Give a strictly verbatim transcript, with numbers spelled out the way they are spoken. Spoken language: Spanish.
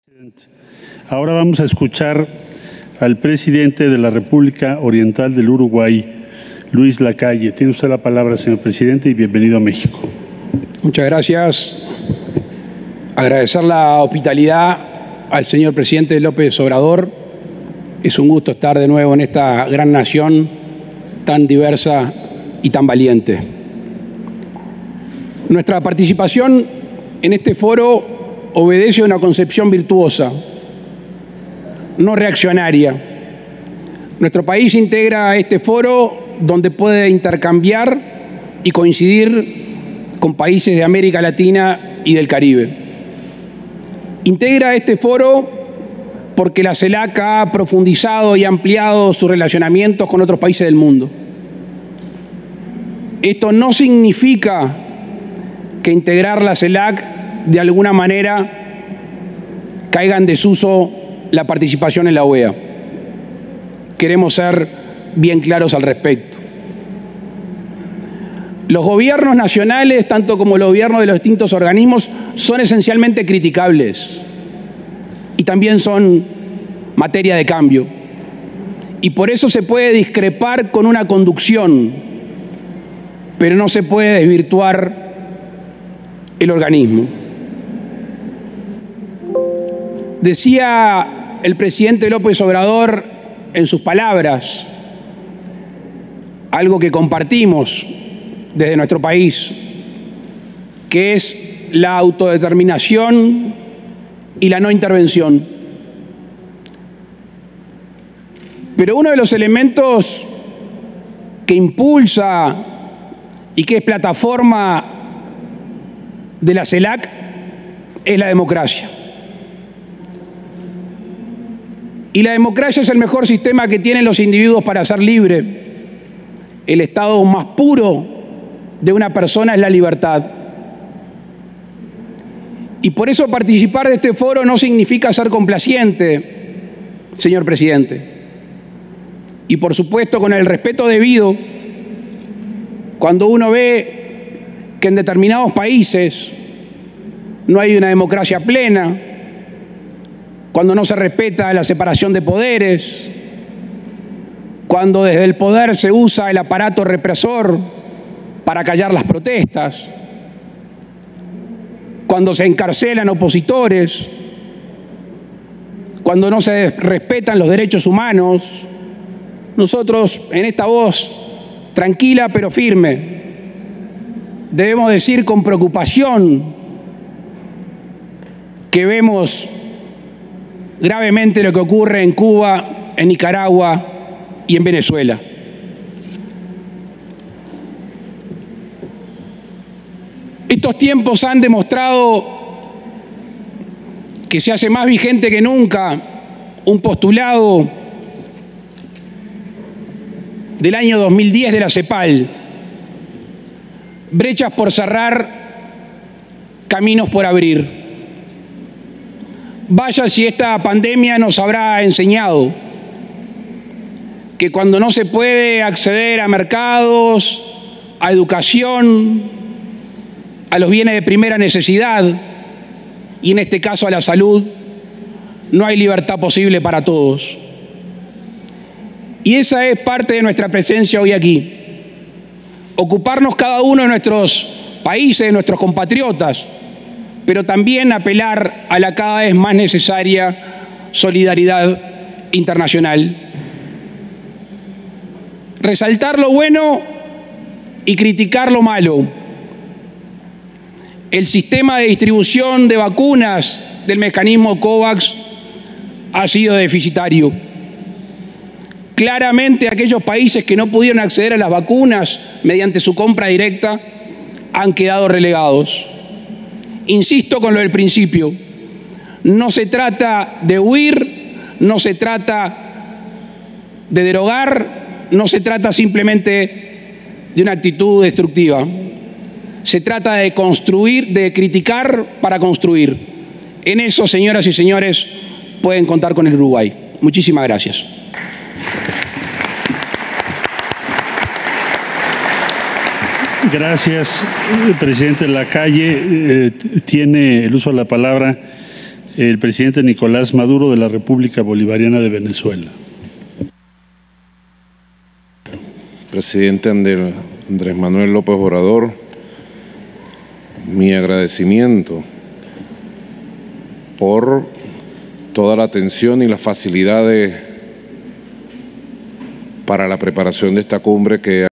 Ahora vamos a escuchar al presidente de la República Oriental del Uruguay, Luis Lacalle. Tiene usted la palabra, señor presidente, y bienvenido a México. Muchas gracias. Agradecer la hospitalidad al señor presidente López Obrador. Es un gusto estar de nuevo en esta gran nación tan diversa y tan valiente. Nuestra participación en este foro obedece a una concepción virtuosa, no reaccionaria. Nuestro país integra este foro donde puede intercambiar y coincidir con países de América Latina y del Caribe. Integra este foro porque la CELAC ha profundizado y ampliado sus relacionamientos con otros países del mundo. Esto no significa que integrar la CELAC de alguna manera caiga en desuso la participación en la O E A. Queremos ser bien claros al respecto. Los gobiernos nacionales, tanto como los gobiernos de los distintos organismos, son esencialmente criticables y también son materia de cambio. Y por eso se puede discrepar con una conducción, pero no se puede desvirtuar el organismo. Decía el presidente López Obrador en sus palabras algo que compartimos desde nuestro país, que es la autodeterminación y la no intervención. Pero uno de los elementos que impulsa y que es plataforma de la CELAC es la democracia. Y la democracia es el mejor sistema que tienen los individuos para ser libres. El estado más puro de una persona es la libertad. Y por eso participar de este foro no significa ser complaciente, señor presidente. Y por supuesto, con el respeto debido, cuando uno ve que en determinados países no hay una democracia plena, cuando no se respeta la separación de poderes, cuando desde el poder se usa el aparato represor para callar las protestas, cuando se encarcelan opositores, cuando no se respetan los derechos humanos, nosotros en esta voz tranquila pero firme debemos decir con preocupación que vemos gravemente lo que ocurre en Cuba, en Nicaragua y en Venezuela. Estos tiempos han demostrado que se hace más vigente que nunca un postulado del año dos mil diez de la CEPAL: brechas por cerrar, caminos por abrir. Vaya si esta pandemia nos habrá enseñado que cuando no se puede acceder a mercados, a educación, a los bienes de primera necesidad, y en este caso a la salud, no hay libertad posible para todos. Y esa es parte de nuestra presencia hoy aquí. Ocuparnos cada uno de nuestros países, de nuestros compatriotas, pero también apelar a la cada vez más necesaria solidaridad internacional. Resaltar lo bueno y criticar lo malo. El sistema de distribución de vacunas del mecanismo COVAX ha sido deficitario. Claramente aquellos países que no pudieron acceder a las vacunas mediante su compra directa han quedado relegados. Insisto con lo del principio, no se trata de huir, no se trata de derogar, no se trata simplemente de una actitud destructiva. Se trata de construir, de criticar para construir. En eso, señoras y señores, pueden contar con el Uruguay. Muchísimas gracias. Gracias, presidente Lacalle. Eh, tiene el uso de la palabra el presidente Nicolás Maduro de la República Bolivariana de Venezuela. Presidente Andrés Manuel López Obrador, mi agradecimiento por toda la atención y las facilidades para la preparación de esta cumbre que